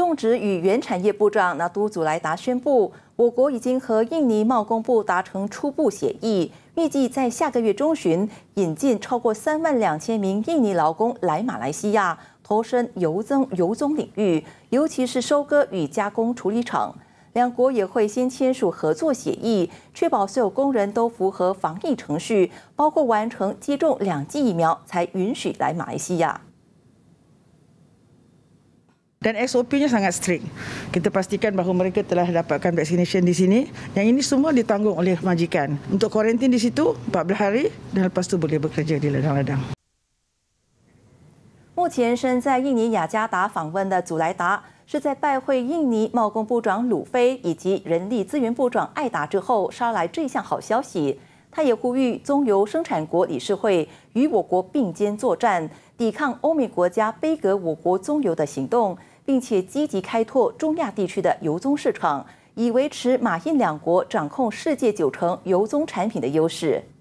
种植与原产业部长纳都祖莱达宣布，我国已经和印尼贸工部达成初步协议，预计在下个月中旬引进超过32000名印尼劳工来马来西亚，投身油棕领域，尤其是收割与加工处理厂。两国也会先签署合作协议，确保所有工人都符合防疫程序，包括完成接种2剂疫苗才允许来马来西亚。 Dan SOP-nya sangat strict. Kita pastikan bahawa mereka telah dapatkan vaccination di sini. Yang ini semua ditanggung oleh majikan. Untuk kuarantin di situ 14 hari dan lepas tu boleh bekerja di ladang-ladang. 目前身在印尼雅加达访问的祖莱达，是在拜会印尼贸工部长鲁菲以及人力资源部长艾达之后，捎来这项好消息。他也呼吁棕油生产国理事会与我国并肩作战，抵抗欧美国家杯葛我国棕油的行动。 并且积极开拓中亚地区的油棕市场，以维持马印两国掌控世界90%油棕产品的优势。